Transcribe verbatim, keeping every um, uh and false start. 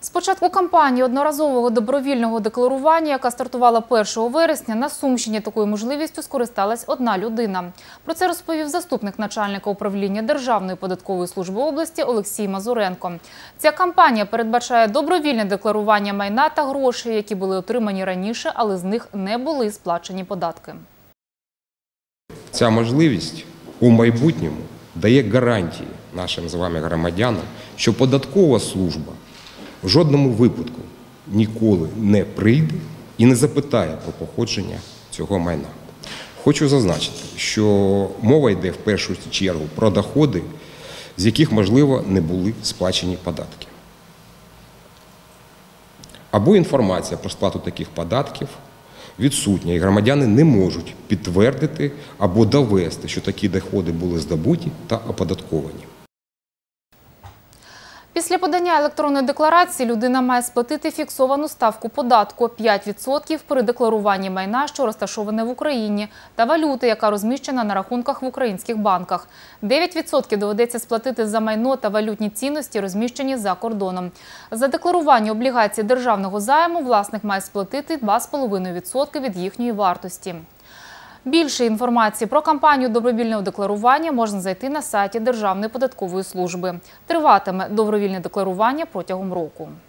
З початку кампанії одноразового добровільного декларування, яка стартувала першого вересня, на Сумщині такою можливістю скористалась одна людина. Про це розповів заступник начальника управління Державної податкової служби області Олексій Мазуренко. Ця кампанія передбачає добровільне декларування майна та грошей, які були отримані раніше, але з них не були сплачені податки. Ця можливість у майбутньому дає гарантії нашим з вами громадянам, що податкова служба в жодному випадку ніколи не прийде і не запитає про походження цього майна. Хочу зазначити, що мова йде в першу чергу про доходи, з яких, можливо, не були сплачені податки. Або інформація про сплату таких податків відсутня, і громадяни не можуть підтвердити або довести, що такі доходи були здобуті та оподатковані. Після подання електронної декларації людина має сплатити фіксовану ставку податку – п'ять відсотків при декларуванні майна, що розташоване в Україні, та валюти, яка розміщена на рахунках в українських банках. дев'ять відсотків доведеться сплатити за майно та валютні цінності, розміщені за кордоном. За декларування облігацій державного займу власник має сплатити два з половиною відсотки від їхньої вартості. Більше інформації про кампанію добровільного декларування можна знайти на сайті Державної податкової служби. Триватиме добровільне декларування протягом року.